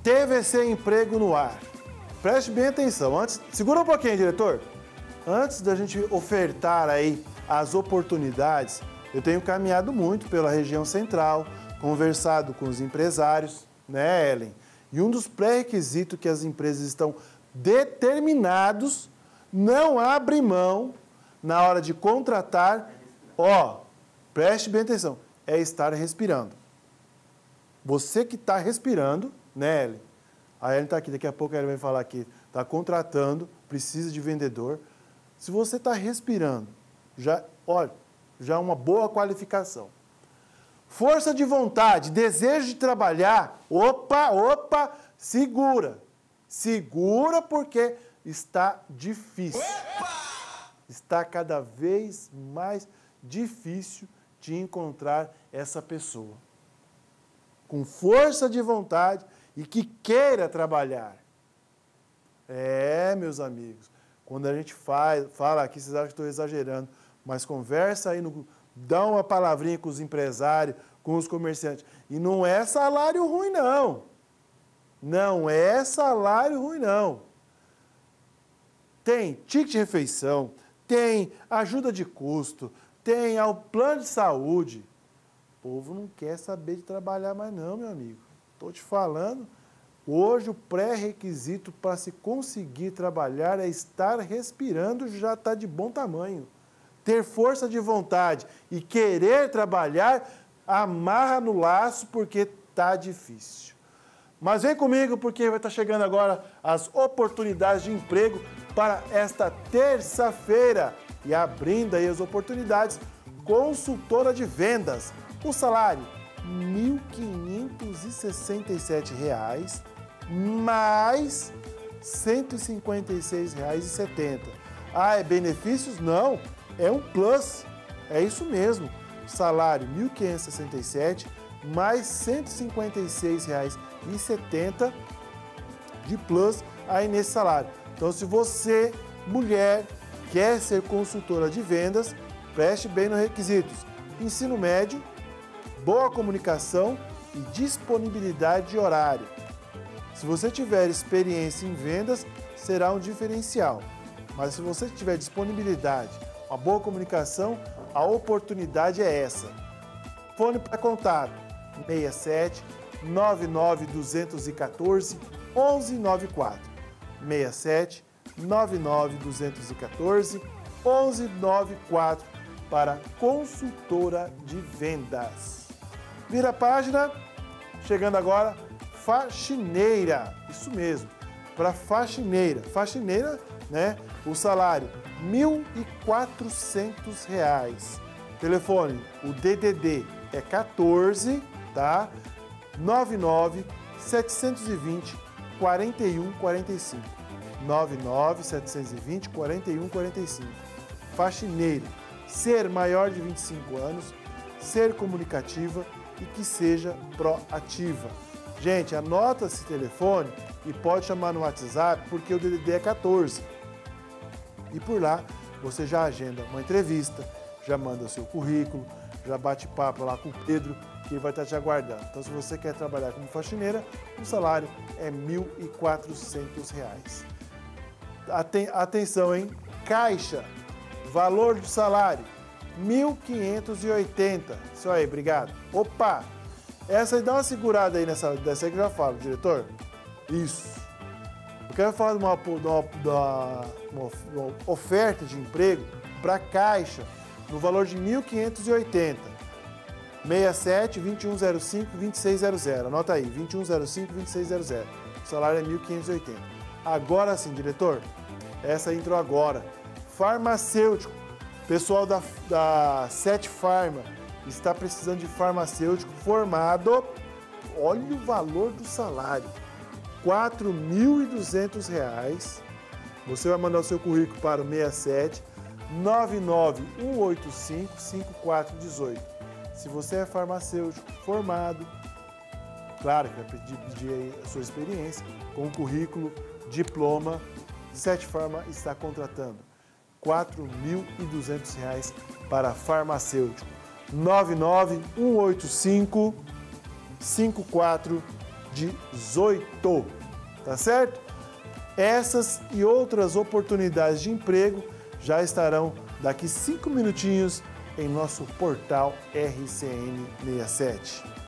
TVC Emprego no ar. Preste bem atenção. Segura um pouquinho, diretor. Antes da gente ofertar aí as oportunidades, eu tenho caminhado muito pela região central, conversado com os empresários, né, Ellen? E um dos pré-requisitos que as empresas estão determinados, não abre mão na hora de contratar, preste bem atenção, é estar respirando. Você que está respirando, né, Ellen? A Ellen está aqui, daqui a pouco a Ellen vai falar que está contratando, precisa de vendedor. Se você está respirando, já é uma boa qualificação. Força de vontade, desejo de trabalhar, segura. Segura porque está difícil. Está cada vez mais difícil de encontrar essa pessoa com força de vontade e que queira trabalhar. Meus amigos, quando a gente fala aqui, vocês acham que estou exagerando, mas conversa aí, dá uma palavrinha com os empresários, com os comerciantes. E não é salário ruim, não. Não é salário ruim, não. Tem ticket de refeição, tem ajuda de custo, tem o plano de saúde. O povo não quer saber de trabalhar mais não, meu amigo. Estou te falando, hoje o pré-requisito para se conseguir trabalhar é estar respirando, já está de bom tamanho. Ter força de vontade e querer trabalhar, amarra no laço porque está difícil. Mas vem comigo porque vai estar chegando agora as oportunidades de emprego para esta terça-feira. E abrindo aí as oportunidades, consultora de vendas. O salário, R$ 1.567, mais R$ 156,70. É benefícios? Não, é um plus, é isso mesmo. Salário, R$ 1.567, mais R$ 156,70 de plus aí nesse salário. Então, se você, mulher, quer ser consultora de vendas, preste bem nos requisitos. Ensino médio, boa comunicação e disponibilidade de horário. Se você tiver experiência em vendas, será um diferencial. Mas se você tiver disponibilidade, uma boa comunicação, a oportunidade é essa. Fone para contato, 67 99 214 1194. 67 99 214 1194 para consultora de vendas. Vira a página, chegando agora, faxineira, isso mesmo, para faxineira. Faxineira, né? O salário, R$ 1.400. Telefone, o DDD é 14, tá? 99 720 4145. 99 720 4145. Faxineira, ser maior de 25 anos, ser comunicativa e que seja proativa. Gente, anota esse telefone e pode chamar no WhatsApp porque o DDD é 14. E por lá você já agenda uma entrevista, já manda seu currículo, já bate papo lá com o Pedro, que ele vai estar te aguardando. Então, se você quer trabalhar como faxineira, o salário é R$ 1.400. Atenção, hein? Caixa, valor do salário, R$ 1.580. Isso aí, obrigado. Opa! Essa aí, dá uma segurada aí dessa aí que eu já falo, diretor. Isso. Eu quero falar de uma oferta de emprego para Caixa, no valor de R$ 1.580. 67 2105 2600. Anota aí, 2105 2600. O salário é 1.580. Agora sim, diretor, essa entrou agora. Farmacêutico. Pessoal da Sete Farma está precisando de farmacêutico formado. Olha o valor do salário. R$ 4.200. Você vai mandar o seu currículo para o 67 99 185 5418. Se você é farmacêutico formado, claro que vai pedir a sua experiência, com currículo, diploma, Sete Farma está contratando. R$ 4.200 para farmacêutico. 99 185 5418. 18, tá certo? Essas e outras oportunidades de emprego já estarão daqui 5 minutinhos em nosso portal RCN67.